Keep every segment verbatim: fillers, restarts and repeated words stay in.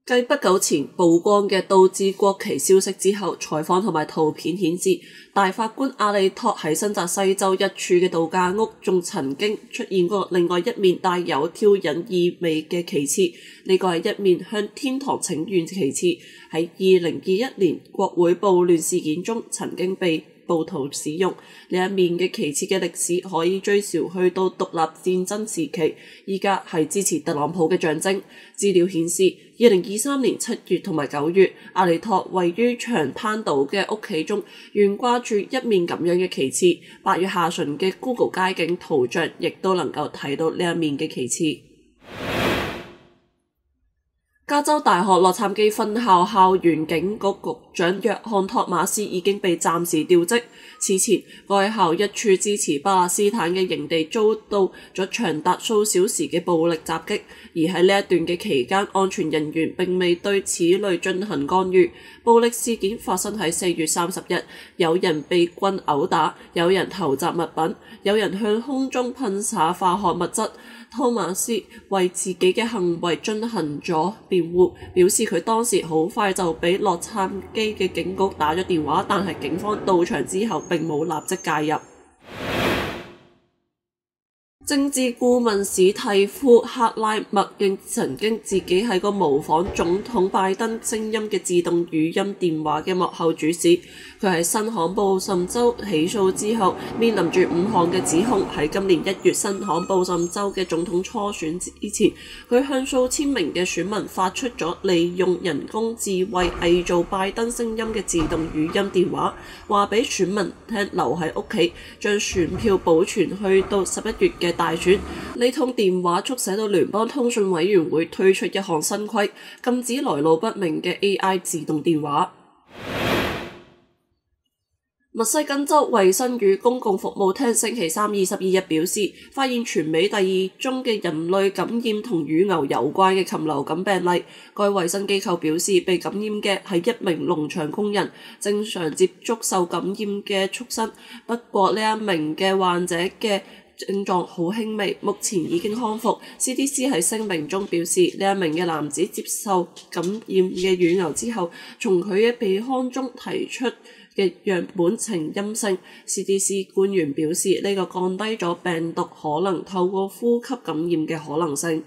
繼不久前曝光嘅倒置國旗消息之後，採訪同埋圖片顯示，大法官阿利托喺新澤西州一處嘅度假屋，仲曾經出現過另外一面帶有挑釁意味嘅旗幟。呢個係一面向天堂請願旗幟，喺二零二一年國會暴亂事件中曾經被暴徒使用。呢一面嘅旗幟嘅歷史可以追溯去到獨立戰爭時期，依家係支持特朗普嘅象徵。資料顯示，二零二三年七月同埋九月，阿利托位於長灘島嘅屋企中懸掛住一面咁樣嘅旗幟。八月下旬嘅 Google 街景圖像亦都能夠睇到呢一面嘅旗幟。加州大學洛杉磯分校校園警局局長約翰托馬斯已經被暫時調職。此前，該校一處支持巴勒斯坦嘅營地遭到咗長達數小時嘅暴力襲擊，而喺呢一段嘅期間，安全人員並未對此類進行干預。暴力事件發生喺四月三十日，有人被棍毆打，有人投擲物品，有人向空中噴灑化學物質。托馬斯為自己嘅行為進行咗辯護，表示佢當時好快就俾洛杉磯嘅警局打咗電話，但係警方到場之後並冇立即介入。政治顧問史蒂夫·克拉默認曾經自己係個模仿總統拜登聲音嘅自動語音電話嘅幕後主使。佢喺新罕布什州起訴之後，面臨住五項嘅指控。喺今年一月新罕布什州嘅總統初選之前，佢向數千名嘅選民發出咗利用人工智慧偽造拜登聲音嘅自動語音電話，話俾選民聽留喺屋企，將選票保存去到十一月嘅大選。呢通電話促使到聯邦通訊委員會推出一項新規，禁止來路不明嘅 A I 自動電話。密西根州衛生與公共服務廳星期三二十二日表示，發現全美第二宗嘅人類感染同乳牛有關嘅禽流感病例。該衛生機構表示，被感染嘅係一名農場工人，正常接觸受感染嘅畜生。不過呢一名嘅患者嘅症狀好輕微，目前已經康復。C D C 喺聲明中表示，呢一名嘅男子接受感染嘅乳牛之後，從佢嘅鼻腔中提出嘅樣本呈陰性。C D C 官員表示，呢、這個降低咗病毒可能透過呼吸感染嘅可能性。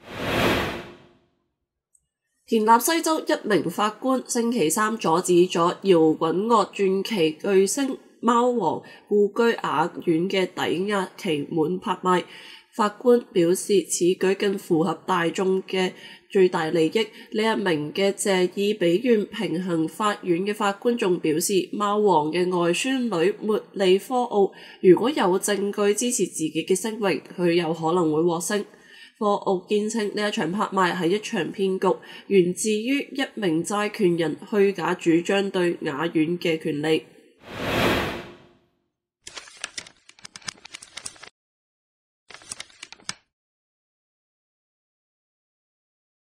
田納西州一名法官星期三阻止咗搖滾樂傳奇巨星貓王故居雅苑嘅抵押期滿拍賣。法官表示，此舉更符合大眾嘅最大利益。呢一名嘅謝爾比縣平衡法院嘅法官仲表示，貓王嘅外孫女茉莉科奧如果有證據支持自己嘅聲譽，佢有可能會獲勝。科奧堅稱呢一場拍賣係一場騙局，源自於一名債權人虛假主張對雅苑嘅權利。